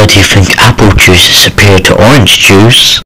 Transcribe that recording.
Why do you think apple juice is superior to orange juice?